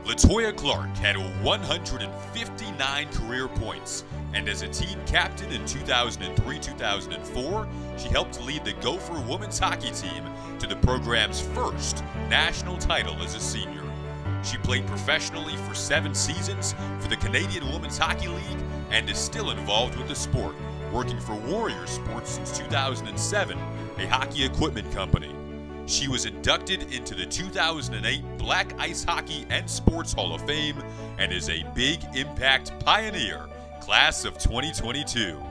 LaToya Clarke had 159 career points, and as a team captain in 2003-2004, she helped lead the Gopher women's hockey team to the program's first national title as a senior. She played professionally for 7 seasons for the Canadian Women's Hockey League and is still involved with the sport, working for Warrior Sports since 2007, a hockey equipment company. She was inducted into the 2008 Black Ice Hockey and Sports Hall of Fame and is a Big Impact Pioneer, class of 2022.